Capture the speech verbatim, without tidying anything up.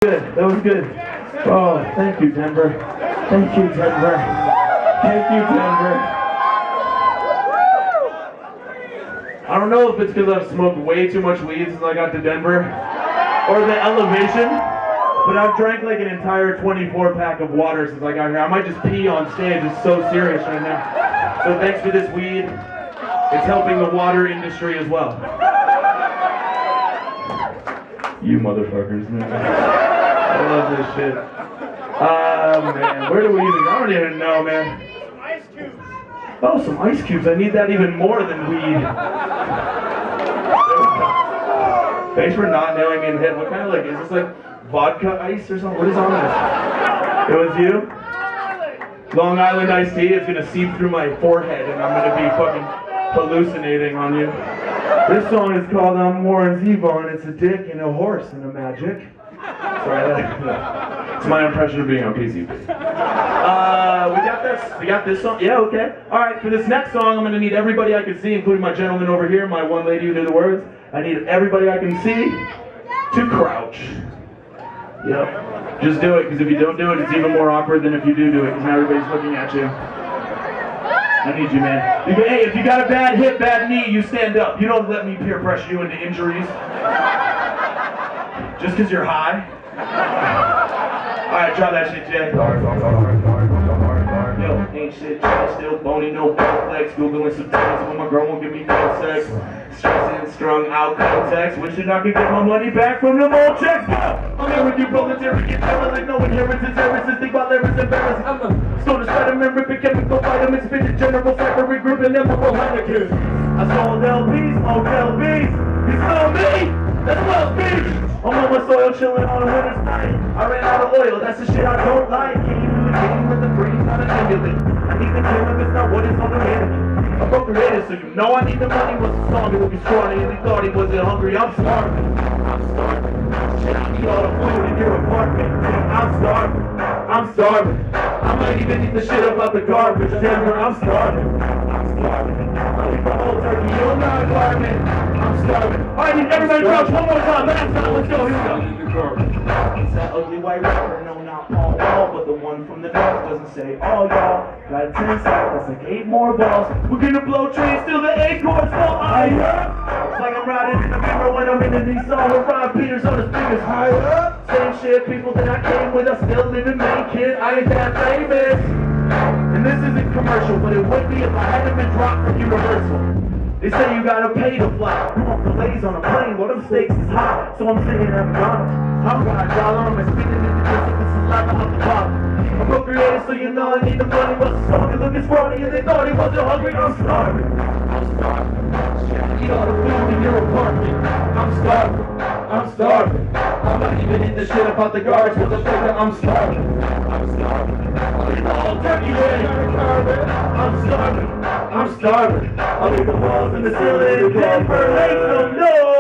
Good. That was good. Oh, thank you, Denver. Thank you, Denver. Thank you, Denver. I don't know if it's because I've smoked way too much weed since I got to Denver, or the elevation, but I've drank like an entire twenty-four pack of water since I got here. I might just pee on stage. It's so serious right now. So thanks for this weed. It's helping the water industry as well. You motherfuckers, man. I love this shit. Oh, man. Where do we even... I don't even know, man. Some ice cubes. Oh, some ice cubes. I need that even more than weed. Thanks for not nailing me in the head. What kind of, like, is this, like, vodka ice or something? What is on this? It was you? Long Island iced tea. It's going to seep through my forehead, and I'm going to be fucking hallucinating on you. This song is called I'm Warren Zevon. It's a dick and a horse and a magic. Sorry, that, it's my impression of being on P C P. Uh, we got this. We got this song. Yeah, okay. All right. For this next song, I'm gonna need everybody I can see, including my gentleman over here, my one lady who knew the words. I need everybody I can see to crouch. Yep. Just do it, because if you don't do it, it's even more awkward than if you do do it, because now everybody's looking at you. I need you, man. You go, hey, if you got a bad hip, bad knee, you stand up. You don't let me peer pressure you into injuries. Just because you're high. Alright, try that shit, Jay. Yo, ain't shit, Jay. Still bony, no bone flex. Googling some things when my girl won't give me phone sex. Stressing, strung out context. Wishing I could get my money back from them old checks. I'm here with you, proletariat, derelict. No inheritance, errands. Think about lyrics, embarrassing. I'm the stone of spider-man, ripping chemical vitamins, spinach, general cyber, regrouping, emerald Heineken. I sold L Bs, smoked L Bs. You smell me? That's Wells Beach. I'm on my soil chilling on a winter's night. I ran out of oil, that's the shit I don't like. Can't do the game with the breeze, not a stimulant. I need the gym if it's not what is on the menu. I'm procreated, so you know I need the money. Was a song, he looking scrawny, and he thought he wasn't hungry. I'm starving. I'm starving. Shit, I eat all the food in your apartment. I'm starving. I'm starving. I might even eat the shit up out the garbage. Denver, I'm starving. I'm starving. I eat the whole turkey, you're not a garment. I'm starving. Alright, need everybody crouch one more time. Last time, let's go. Here we go. It's that ugly white rapper, no, not all y'all, but the one from the north doesn't say all y'all. Got ten side, that's like eight more balls. We're gonna blow trees till the acorns fall. I up. It's like I'm riding in the mirror when I'm in a Nissan with Rob Peters on his fingers. High up. Same shit, people that I came with, I still live in Maine, kid. I ain't that famous. And this isn't commercial, but it would be if I hadn't been dropped from Universal. They say you gotta pay to fly. You want delays on a plane, well them stakes is high. So I'm sitting at McDonald's. I'm got a dollar, I'm spinning in the distance, this is like I'm up the bottom. I'm procreated, so you know I need the money. But the song is looking scrawny and they thought he wasn't hungry. I'm starving. I'm starving. Eat all the food in your apartment. I'm starving. I'm starving. I might even eat the shit about the garbage with the finger. I'm starving. I'm starving. I'll eat the whole turkey leg. I'm starving. I'm starving. I'll eat the walls and the ceiling. Denver, make some noise.